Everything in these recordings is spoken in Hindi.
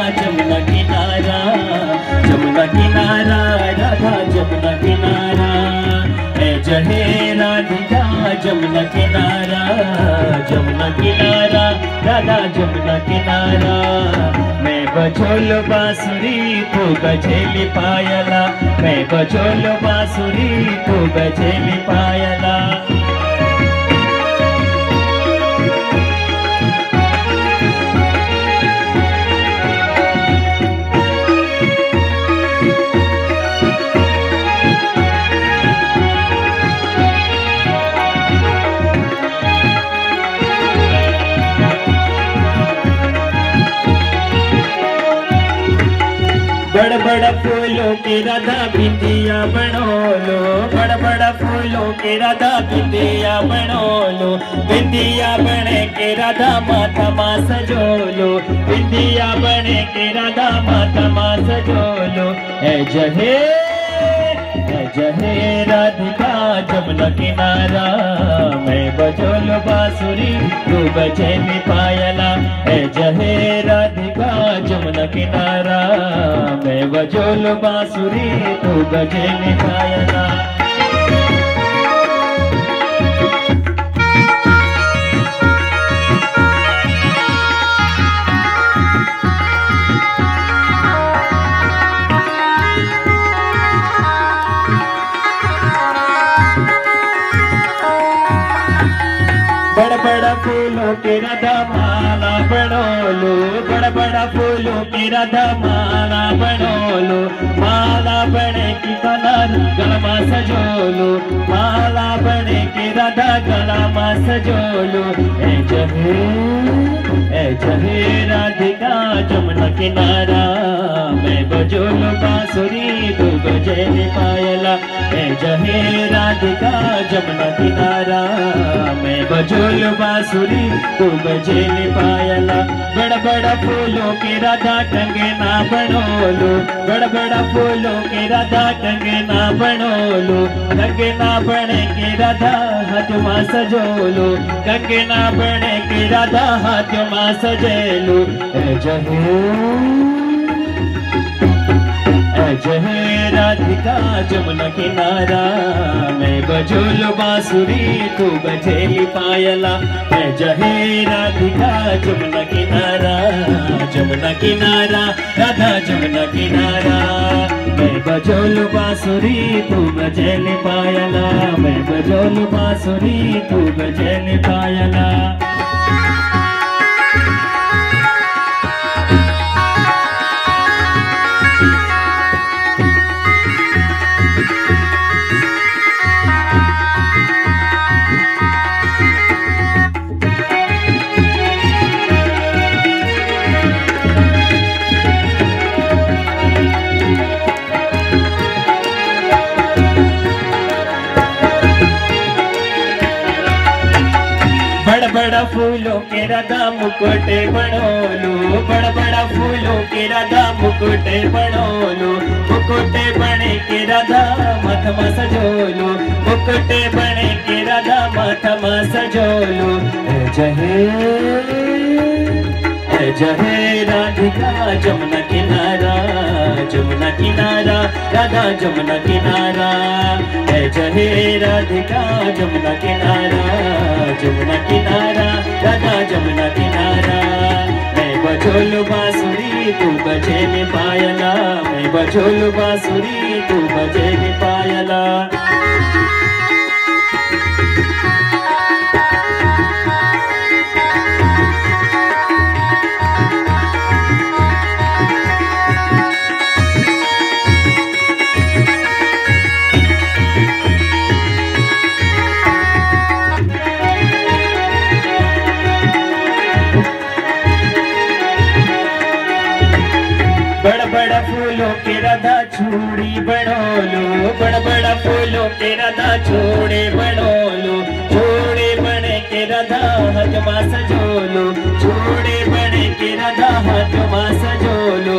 जमुना किनारा, जमुना किनारा राधा जमुना किनारा, है जहे राधिका जमुना किनारा, जमुना किनारा राधा जमुना किनारा। मैं बजोल बांसुरी तू बजेली पायला, मैं बजोल बांसुरी तू बजेली पायला। बड़ बड़ फूलों के राधा बिंदिया बनोलो, बड़ बड़ फूलों के राधा बिंदिया बनोलो, बिंदिया बने के राधा माथा माँ सजोलो, बिंदिया बने के राधा माथा माँ सजोलो। है जहे राधिका जमुना किनारा, मैं बजोल बांसुरी तू बजेली पायला, है जहे राधिका जमुना किनारा, मैं बजोल बांसुरी तू बजेली पायला। बड़ बड़ फूलों के राधा माला बनोलो, बड़ बड़ फूलों के राधा माला बनोलो, माला बने की कलर गलमा सजोलो, माला बने के राधा गलमा सजोलो। ए जहे राधिका जमुना किनारा, मैं बजोल बांसुरी तू बजेली पायला, ए जहे राधिका जमुना किनारा, मैं बजोल बांसुरी तू बजेली पायला। बड़ बड़ फूलों के राधा टंगे ना बनोलो, बड़ बड़ फूलों के राधा टंगे ना बनोलो, टंगे ना बने के राधा हाथ माँ सजोलो, टंगे ना बने के राधा हाथ माँ सजेलो। जहे राधिका जमुना किनारा, मैं बजोल बांसुरी तू बजेली पायला, है जहे राधिका जमुना किनारा, जमुना किनारा राधा जमुना किनारा, मैं बजोल बांसुरी तू बजेली पायला, मैं बजोल बांसुरी तू बजेली पायला। बड़ बड़ फूलों के राधा मुकुटे बनोलो, बड़ बड़ फूलों के राधा मुकुटे बनोलो, मुकुटे बने के राधा माथा सजोलो, मुकुटे बने के राधा माथा सजोलो। जहे राधिका जमुना किनारा, जमुना किनारा राधा जमुना किनारा, है जहे राधिका जमुना किनारा, जमुना किनारा राधा जमुना किनारा। मैं बजोल बांसुरी तू बजेली पायला, मैं बजोल बांसुरी तू बजेली पायला। बड़ बड़ फूलों के राधा चूड़ी बनोलो, बड़ बड़ फूलों के राधा चूड़ी बनोलो, चूड़ी बने के राधा हजमा सजोलो, चूड़ी बने के राधा हजमा सजोलो।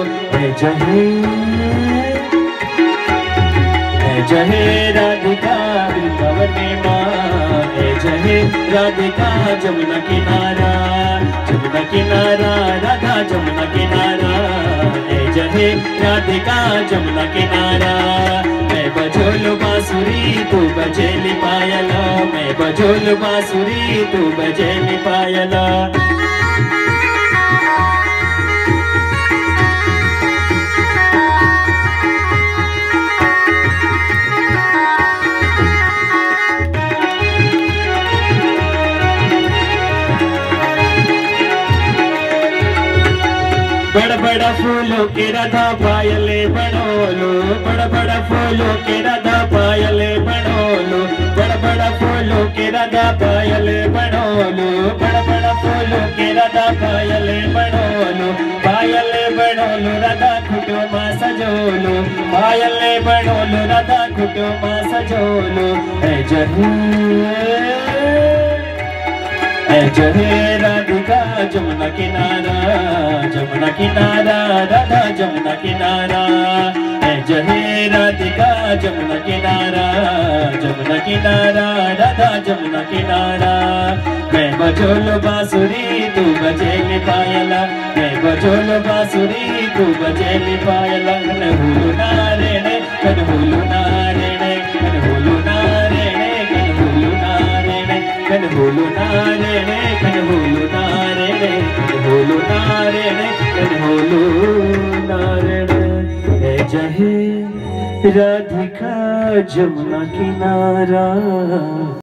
जहे राधिका वृंदावने माँ, जहे राधिका जमुना किनारा, जमुना किनारा राधा जमुना किनारा, जहे राधिका जमुना किनारा। मैं बजोलू बांसुरी तू बजेली पायला, मैं बजोलू बांसुरी तू बजेली पायला। बड़ा बड़ा फूलों के राधा पायले बनोलो, बड़ा बड़ा फूलों के राधा पायले बनोलो, बड़ा बड़ा फूलों के राधा पायले बनोलो, बड़ा बड़ा फूलों के राधा पायले बनोलो। पायले बनोलो राधा कुटुंबा सजोलो, पायले बनोलो राधा कुटुंबा सजोलो। जहे राधिका जमुना किनारा, जमुना किनारा राधा जमुना किनारा। जहे राधिका जमुना किनारा, जमुना किनारा राधा जमुना किनारा। मैं बजोलो बांसुरी तू बजेली पायला, मैं बजोलो बांसुरी तू बजेली पायला। कनहुलु नारेणे कनहुलु नारेणे कनहुलु नारेणे कनहुलु नारेणे कनहुलु नारेणे कनहुलु नारेणे कनहुलु नारेणे कनहुलु नारेणे। जहे राधिका जमुना किनारा।